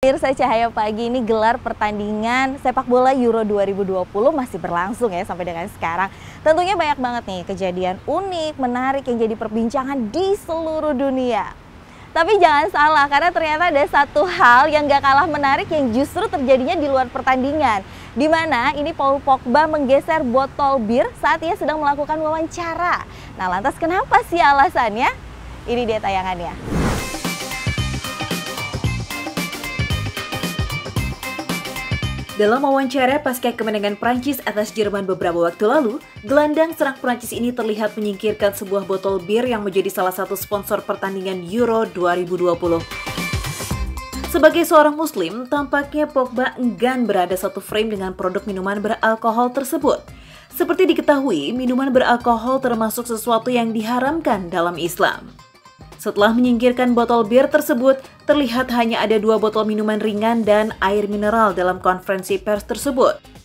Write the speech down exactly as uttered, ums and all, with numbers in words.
Pemirsa Cahaya Pagi, ini gelar pertandingan sepak bola Euro dua ribu dua puluh masih berlangsung ya sampai dengan sekarang. Tentunya banyak banget nih kejadian unik, menarik yang jadi perbincangan di seluruh dunia. Tapi jangan salah, karena ternyata ada satu hal yang gak kalah menarik yang justru terjadinya di luar pertandingan. Di mana ini Paul Pogba menggeser botol bir saat ia sedang melakukan wawancara. Nah, lantas kenapa sih alasannya? Ini dia tayangannya. Dalam wawancara pasca kemenangan Prancis atas Jerman beberapa waktu lalu, gelandang serang Prancis ini terlihat menyingkirkan sebuah botol bir yang menjadi salah satu sponsor pertandingan Euro dua ribu dua puluh. Sebagai seorang muslim, tampaknya Pogba enggan berada satu frame dengan produk minuman beralkohol tersebut. Seperti diketahui, minuman beralkohol termasuk sesuatu yang diharamkan dalam Islam. Setelah menyingkirkan botol bir tersebut, terlihat hanya ada dua botol minuman ringan dan air mineral dalam konferensi pers tersebut.